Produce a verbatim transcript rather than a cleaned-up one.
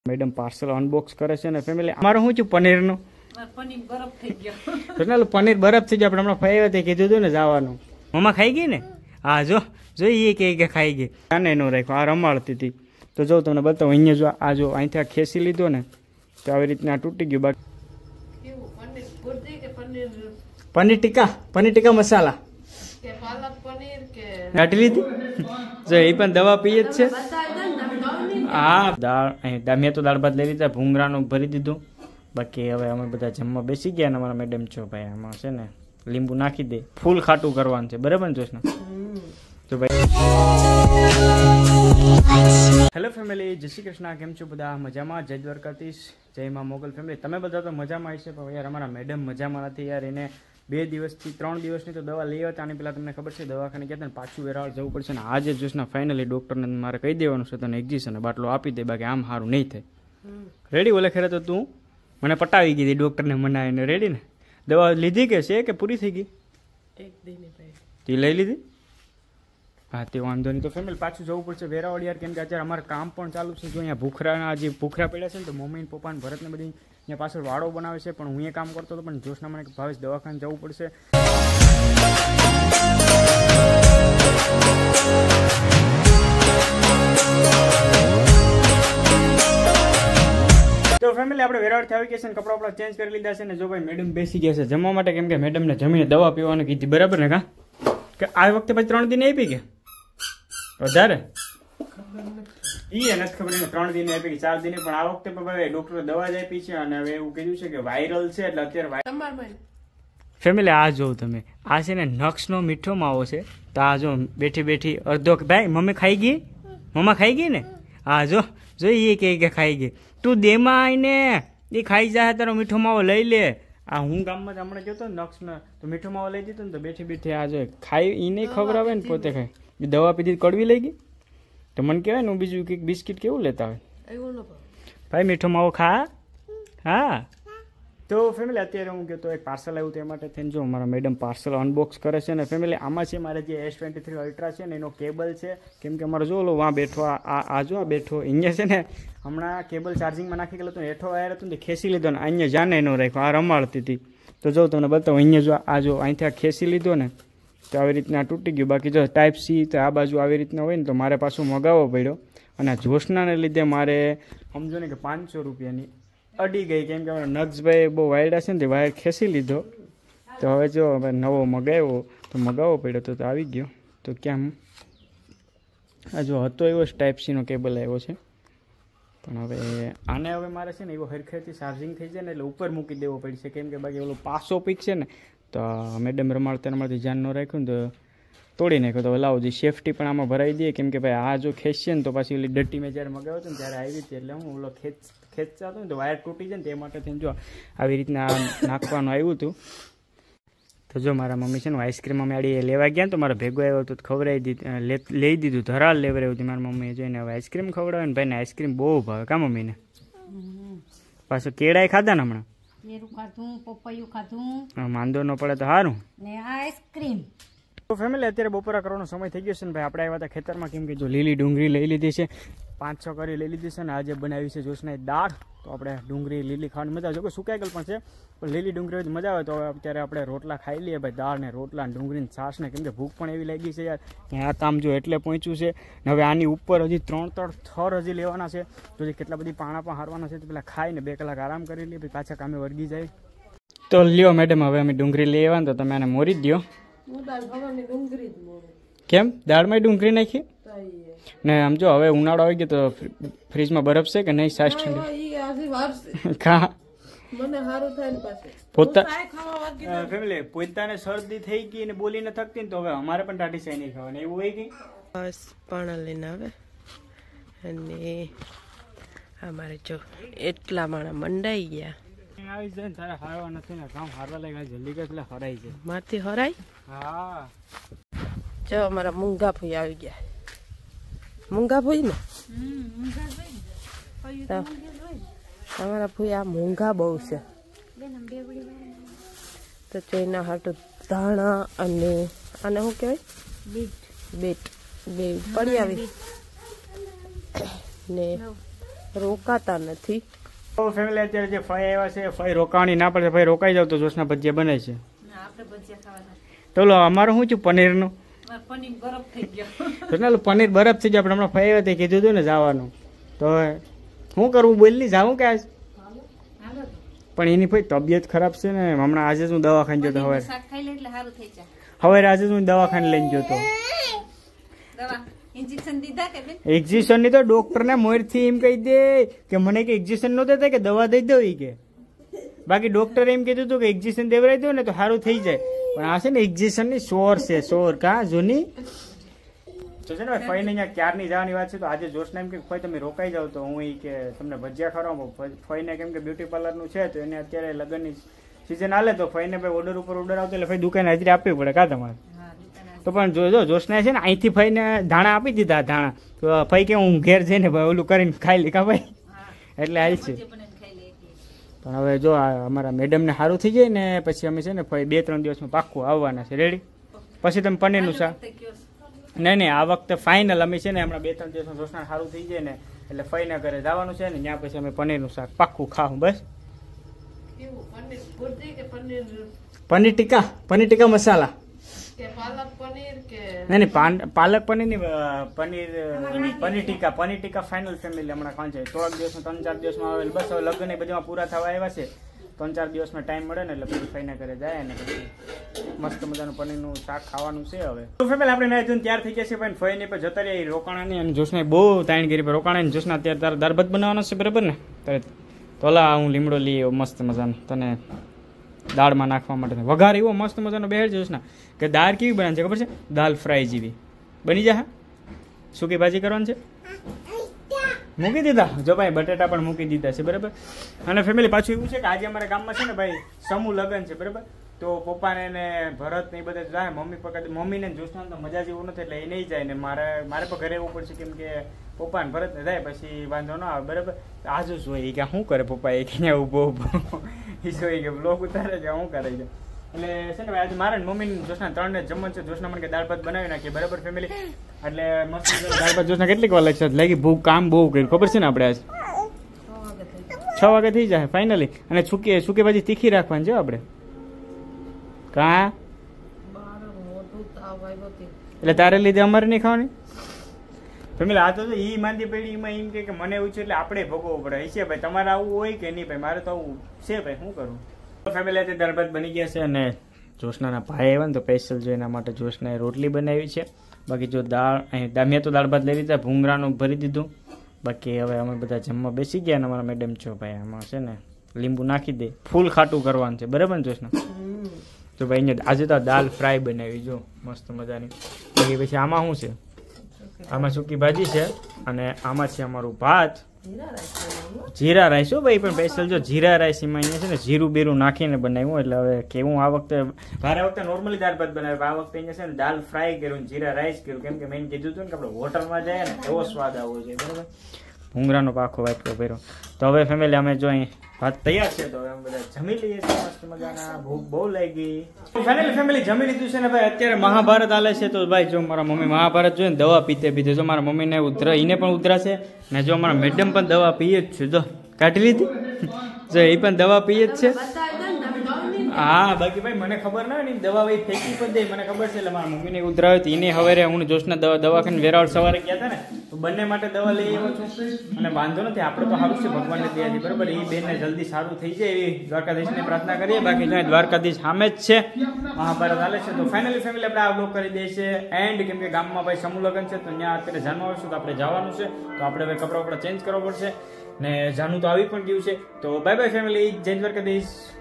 Madam parcel Unbox કરે છે ને ફેમિલી અમારો શું છે પનીરનું પનીર બરફ થઈ ગયો એટલે પનીર બરફ થઈ ગયો આપણે હમણાં ફાઈવ હતી કીધું હતું ને જવાનું મમ્મા ખાઈ ગઈ ને હા જો જોઈએ કે કે ખાઈ ગઈ આને એનો રાખ્યો આ રમાડતી હતી તો જો તમને બતાવું અહીંયા જો આ જો અહીંથી આ ખેંચી લીધો ને તો આવી રીતના તૂટી ગયું બાકી પનીર ટીકા પનીર ટીકા મસાલા કાઢી લીધી જો એ પણ દવા પીએ જ છે હા દાળ અહીં મેં તો દાળ ભાત લઈ લીધા ભૂંગળાનું ભરી દીધું બાકી હવે અમે બધા જમવા બેસી ગયા ને અમારા મેડમ છો ભાઈ આમાં છે ને લીંબુ નાખી દે ફૂલ ખાટું કરવાનું છે બરાબર ને જોશના તો ભાઈ હેલો ફેમિલી જય શ્રી કૃષ્ણ કેમ છો બધા મજામાં જય દ્વારકાધીશ જય માં મોગલ ફેમિલી તમે બધા તો મજામાં હશે પણ યાર અમારા મેડમ મજામાં નથી યાર એને બે દિવસથી ત્રણ દિવસની તો દવા લઈ આવતા આની પહેલાં તમને ખબર છે દવાખાને ગયા ને પાછું વેરાવળ જવું પડશે ને આજે જોશના ફાઇનલી ડૉક્ટરને મારે કહી દેવાનું છે તને એક્ઝિશન બાટલો આપી દે બાકી આમ સારું નહીં થાય રેડી ઓલે ખરે તો તું મને પટાવી ગઈ ડૉક્ટરને મનાવીને રેડી ને દવા લીધી કે છે કે પૂરી થઈ ગઈ એક દિન તે લઈ લીધી હા તે વાંધો નહીં તો ફેમિલી પાછું જવું પડશે વેરાવળ યાર કેમ કે અત્યારે અમારે કામ પણ ચાલુ છે જો અહીંયા ભૂખરાના જે ભૂખરા પડ્યા છે ને તો મમ્મી પપ્પા ને ભરતને બધી અહીંયા પાછળ વાળો બનાવે છે પણ હું એ કામ કરતો હતો પણ જોશના મને ભાવેશ દવાખાને જવું પડશે તો ફેમિલી આપણે વેરાવળથી આવી ગયા છે ને કપડા વપડા ચેન્જ કરી લીધા છે ને જો ભાઈ મેડમ બેસી ગયા છે જમવા માટે કેમ કે મેડમને જમીને દવા પીવાનું કીધી બરાબર ને કા કે આ વખતે પછી ત્રણ દિન આપી કે વધારે ઈ નથી ખબર ને ત્રણ દિન આપી કે ચાર દિન પણ આ વખતે પણ ડોક્ટરે દવા જ આપી છે અને હવે એવું કીધું છે કે વાયરલ છે એટલે અત્યારે ફેમિલી આ જોઉં તમે આ છે ને નક્ષનો મીઠો માવો છે તો આ જો બેઠી બેઠી અડધો ભાઈ મમ્મી ખાઈ ગઈ મમ્મા ખાઈ ગઈ ને હા જો જોઈએ કે કે ખાઈ ગઈ તું દેમાં આવીને એ ખાઈ જાય તારો મીઠો માવો લઈ લે આ હું ગામમાં હમણાં જતો ને નક્ષને તો મીઠો માવો લઈ દીધો ને તો બેઠી બેઠી આ જો ખાઈ એ નહીં ખબર આવે ને પોતે ખાય દવા પીધી કડવી લઈ ગઈ તો મને કહેવાય ને હું બીજું કંઈક બિસ્કિટ કેવું લેતા હોય ભાઈ મીઠો માવો ખા હા તો ફેમિલી અત્યારે હું કહેતો એક પાર્સલ આવ્યું તે માટે થઈને જો મારા મેડમ પાર્સલ અનબોક્સ કરે છે ને ફેમિલી આમાં છે મારે જે એસ ટ્વેન્ટી થ્રી અલ્ટ્રા છે ને એનો કેબલ છે કેમ કે અમારે જો ઓલો વાં બેઠો આ આ જો આ બેઠો અહીંયા છે ને હમણાં કેબલ ચાર્જિંગમાં નાખી ગયેલો હતો હેઠો વાયર હતું ને ખેંચી લીધો ને અહીંયા જાને એનો રાખ્યો આ રમાડતી હતી તો જો તમને બતાવો અહીંયા જો આ જો અહીંથી આ ખેંચી લીધો ને તો આવી રીતના તૂટી ગયું બાકી જો ટાઈપ સી તો આ બાજુ આવી રીતના હોય ને તો મારે પાછું મગાવવો પડ્યો અને જોશનાને લીધે મારે સમજો ને કે પાંચસો રૂપિયાની અડી ગઈ કેમ કે અમારા નક્ષભાઈ બહુ વાયડા છે ને તે વાયર ખેંચી લીધો તો હવે જો હવે નવો મગાવ્યો તો મગાવવો પડ્યો તો આવી ગયો તો કેમ આ જો હતો એવો જ ટાઈપ સીનો કેબલ આવ્યો છે પણ હવે આને હવે મારે છે ને એવો હરખેથી ચાર્જિંગ થઈ જાય ને એટલે ઉપર મૂકી દેવો પડશે કેમ કે બાકી ઓલો પાસો પીક છે ને તો મેડમ રમાડતા રમાડતી ધ્યાન ન રાખ્યું ને તો તોડી નાખ્યો તો લાવો જે સેફટી પણ આમાં ભરાઈ દઈએ કેમ કે ભાઈ આ જો ખેંચશે ને તો પાછી ઓલી ડટ્ટી મેં જ્યારે મગાવ્યો હતો ને ત્યારે આવી હતી એટલે હું ઓલો ખેંચ ખેંચતા હતો ને તો વાયર તૂટી જાય ને તે માટે થઈને જો આવી રીતના નાખવાનું આવ્યું હતું તો જો મારા મમ્મી છે ને આઈસ્ક્રીમ અમે આડી લેવા ગયા ને તો મારા ભેગો આવ્યો હતો ખવડાવી દીધી લઈ દીધું ધરાલ લેવડાવ્યું હતું મારા મમ્મીએ જોઈને હવે આઈસ્ક્રીમ ખવડાવે ને ભાઈને આઈસ્ક્રીમ બહુ ભાવે કા મમ્મીને પાછું કેળાએ ખાધા ને હમણાં માંદો ન પડે તો સારું આઈસ્ક્રીમ તો ફેમિલી અત્યારે બપોરા કરવાનો સમય થઈ ગયો છે ને ભાઈ આપણે આવ્યા હતા ખેતરમાં કેમ કે જો લીલી ડુંગળી લઈ લીધી છે પાંચ છ કરી લઈ લીધી છે ને આજે બનાવી છે જોશના દાળ તો આપણે ડુંગળી લીલી ખાવાની મજા આવે જો કે સુકાઈ ગયેલ પણ છે પણ લીલી ડુંગળી મજા આવે તો અત્યારે આપણે રોટલા ખાઈ લઈએ ભાઈ દાળ ને રોટલા ને ડુંગળી ને છાશ ને કેમ કે ભૂખ પણ એવી લાગી છે યાર ત્યાં કામ જો એટલે પહોંચ્યું છે ને હવે આની ઉપર હજી ત્રણ ત્રણ થર હજી લેવાના છે તો હજી કેટલા બધી પાણા પણ હારવાના છે તો પેલા ખાઈને બે કલાક આરામ કરી લઈએ પછી પાછા કામે વળગી જાય તો લ્યો મેડમ હવે અમે ડુંગળી લઈ આવવા તો તમે આને મોરી જ દો કેમ દાળમાં ડુંગળી નાખી ને આમ જો હવે ઉનાળો આવી ગયો તો ફ્રીજમાં બરફ છે કે નહીં સાસ ઠંડી ખા પોતા ફેમિલી પોતાને શરદી થઈ ગઈ ને બોલી ન થકતી ને તો હવે અમારે પણ ટાઢી સાઈ નહીં ખાવાની એવું હોય ગઈ બસ પાણા લઈને આવે અને અમારે જો એટલા માણા મંડાઈ ગયા આવી જાય ને તારે હારવા નથી ને કામ હારવા લાગ્યા જલ્દી કે એટલે હરાઈ જાય માથી હરાય હા જો અમારા મૂંગા ફૂઈ આવી ગયા મૂંગા ફૂઈ ને તમારા ફૂઈ આ મૂંગા બહુ છે તો તેના હાટું ધાણા અને આને શું કહેવાય બીટ બીટ બે પડી આવી ને રોકાતા નથી. તો ફેમિલી અત્યારે જે ફઈ આવ્યા છે ફઈ રોકાવાની ના પડે, ફઈ રોકાઈ જાવ તો જોશના ભજીયા બને છે. તો લો અમારું શું છે પનીરનું પનીર બરફ થઈ ગયો. પનીર બરફ થઈ ગયો. આપણે હમણાં ફઈ આવ્યા કીધું હતું ને જવાનું, તો શું કરવું બોલ ની જાવું કે આજ, પણ એની ભાઈ તબિયત ખરાબ છે ને. હમણાં આજે જ હું દવાખાને ગયો તો, હવે હવે આજે જ હું દવાખાને લઈને ગયો તો. એક્ઝિશન ની તો ડોક્ટર ને મોર થી એમ કહી દે કે મને કે એક્ઝિશન નો દેતા કે દવા દઈ દો કે, બાકી ડોક્ટર એમ કીધું હતું કે એક્ઝિશન દેવરાઈ દો ને તો સારું થઈ જાય. પણ આ છે ને એક્ઝિશન ની સોર છે, સોર કા જૂની તો છે ને ભાઈ. ફઈને અહીંયા ક્યારની જવાની વાત છે, તો આજે જોશના એમ કે ફઈ તમે રોકાઈ જાવ તો હું કે તમને ભજીયા ખવડાવું. ફઈને કેમ કે બ્યુટી પાર્લર નું છે તો એને અત્યારે લગ્નની સિઝન હાલે, તો ફઈને ભાઈ ઓર્ડર ઉપર ઓર્ડર આવતો એટલે ફઈ દુકાને હાજરી આપવી પડે કા તમારે. તો પણ જોજો જોશના છે ને અહીંથી ફઈને ધાણા આપી દીધા, ધાણા તો ફઈ કે હું ઘેર જઈને ભાઈ ઓલું કરીને ખાઈ લી કા ભાઈ, એટલે આવી છે. પણ હવે જો અમારા મેડમને સારું થઈ જાય ને પછી અમે છે ને ફઈ બે ત્રણ દિવસમાં પાક્કું આવવાના છે. રેડી? પછી તમે પનીરનું શાક. નહીં નહીં આ વખતે ફાઇનલ અમે છે ને હમણાં બે ત્રણ દિવસમાં જોશના સારું થઈ જાય ને એટલે ફઈને ઘરે જવાનું છે ને, ત્યાં પછી અમે પનીરનું શાક પાક્કું ખાવું. બસ પનીર ટીકા, પનીર ટીકા મસાલા. નહીં નહીં પાલક પનીર ની પનીર પનીર ટીકા, પનીર ટીકા ફાઇનલ ફેમિલી હમણાં ખાન છે. થોડાક દિવસમાં ત્રણ ચાર દિવસમાં આવે બસ. હવે લગ્ન બધામાં પૂરા થવા આવ્યા છે, ત્રણ ચાર દિવસમાં ટાઈમ મળે ને એટલે પછી ફઈને ઘરે જાય ને પછી મસ્ત મજાનું પનીરનું શાક ખાવાનું છે. હવે તો ફેમિલી આપણે નાઈ ધોઈને તૈયાર થઈ ગયા છે, પણ ફઈને પર જતા રહી રોકાણા નહીં. અને જોશના બહુ તાણ કરી પર રોકાણા ને. જોશના અત્યારે તારે દાળ ભાત બનાવવાનો છે બરાબર ને, તો ઓલા હું લીમડો લઈ આવ્યો મસ્ત મજાનો તને દાળમાં નાખવા માટે. વઘાર એવો મસ્ત મજાનો બેહેડ જોશ ના કે દાળ કેવી બનાવે છે ખબર છે, દાલ ફ્રાય જેવી બની જાય. સૂકી ભાજી કરવાની છે, મૂકી દીધા જો ભાઈ, બટેટા પણ મૂકી દીધા છે બરાબર. અને ફેમિલી પાછું એવું છે કે આજે અમારા ગામમાં છે ને ભાઈ સમૂહ લગ્ન છે બરાબર. તો પપ્પાને ને ભરત ને એ બધા જાય, મમ્મી પપ્પા મમ્મીને જોશના તો મજા જેવું નથી એટલે એ નહીં જાય ને મારે મારે પણ ઘરે આવવું પડશે કેમ કે પપ્પા ને ભરત ને જાય પછી વાંધો ન આવે બરાબર. આજુ જોઈએ કે શું કરે પપ્પા એ કે ઉભો ઉભો એ જોઈએ કે બ્લોગ ઉતારે છે શું કરે છે. એટલે છે ને આજે મારા મમ્મી જોશના ત્રણ ને જમવાનું છે. જોશના મને કે દાળ ભાત બનાવી નાખીએ બરાબર ફેમિલી. એટલે મસ્ત દાળ ભાત જોશના કેટલીક વાર લાગશે લાગી ભૂખ કામ બહુ કર્યું ખબર છે ને આપણે આજ છ વાગે થઈ જાય ફાઇનલી. અને સૂકી સૂકી ભાજી તીખી રાખવાની છે આપણે કા, એટલે તારે લીધે અમારે નહીં ખાવાની ફેમિલી. આ તો ઈ માંદી પડી એમાં એમ કે મને એવું છે એટલે આપણે ભોગવવું પડે છે ભાઈ. તમારે આવું હોય કે નહીં ભાઈ, મારે તો આવું છે ભાઈ, શું કરું. ફેમિલી અત્યારે દાળ ભાત બની ગયા છે અને જોશનાના ભાઈ આવ્યા ને તો સ્પેશિયલ જો એના માટે જોશનાએ રોટલી બનાવી છે. બાકી જો દાળ અહીં મેં તો દાળ ભાત લઈ લીધા, ભૂંગળાનું ભરી દીધું. બાકી હવે અમે બધા જમવા બેસી ગયા ને અમારા મેડમ છો ભાઈ આમાં છે ને લીંબુ નાખી દે, ફૂલ ખાટું કરવાનું છે બરાબર ને જોશના. તો ભાઈ અહીંયા આજે તો દાલ ફ્રાય બનાવી જો મસ્ત મજાની. બાકી પછી આમાં શું છે, આમાં સૂકી ભાજી છે અને આમાં છે અમારું ભાત જીરા રાઈસ. હો ભાઈ પણ સ્પેશિયલ જો જીરા રાઈસ એમાં અહીંયા છે ને જીરું બીરું નાખીને બનાવ્યું. એટલે હવે કેવું આ વખતે મારે વખતે નોર્મલી દાળ ભાત બનાવ્યું, આ વખતે અહીંયા છે ને દાલ ફ્રાય કર્યું, જીરા રાઈસ કર્યું. કેમ કે મેં કીધું હતું ને કે આપણે હોટલમાં જાય ને એવો સ્વાદ આવવો જોઈએ બરાબર. ભૂંગળાનો પાખો વાટકો ભર્યો. તો હવે ફેમિલી અમે જો અહીં ભાત તૈયાર છે તો હવે અમે બધા જમી લઈએ છીએ મસ્ત મજાના. ભૂખ બહુ લાગી ફેમિલી. ફેમિલી જમી લીધું છે ને ભાઈ. અત્યારે મહાભારત હાલે છે તો ભાઈ જો મારા મમ્મી મહાભારત જોઈને દવા પીતે પીતે જો મારા મમ્મીને ઉધરા એને પણ ઉધરા છે ને જો મારા મેડમ પણ દવા પીએ જ છે. જો કાઢી લીધી જો એ પણ દવા પીએ જ છે. હા બાકી ભાઈ મને ખબર ના હોય દવા ભાઈ ફેંકી પણ દે મને ખબર છે. એટલે મારા મમ્મીને ઉધરા હતી એને હવે હું જોશના દવા દવાખાને વેરાવળ સવારે ગયા હતા ને તો બંને માટે દવા લઈ આવ્યો છું. અને વાંધો નથી આપણે તો સારું છે ભગવાનને દયાથી બરાબર. એ બેનને જલ્દી સારું થઈ જાય એવી દ્વારકાધીશને પ્રાર્થના કરીએ. બાકી જો દ્વારકાધીશ સામે જ છે, મહાભારત હાલે છે. તો ફાઇનલી ફેમિલી આપણે આ બ્લોગ કરી દઈએ છીએ એન્ડ. કેમ કે ગામમાં ભાઈ સમૂહ લગ્ન છે તો ત્યાં અત્યારે જાણવા આવશું તો આપણે જવાનું છે. તો આપણે હવે કપડા વપડા ચેન્જ કરવા પડશે ને જાણવું તો આવી પણ ગયું છે. તો બાય બાય ફેમિલી, જય દ્વારકાધીશ.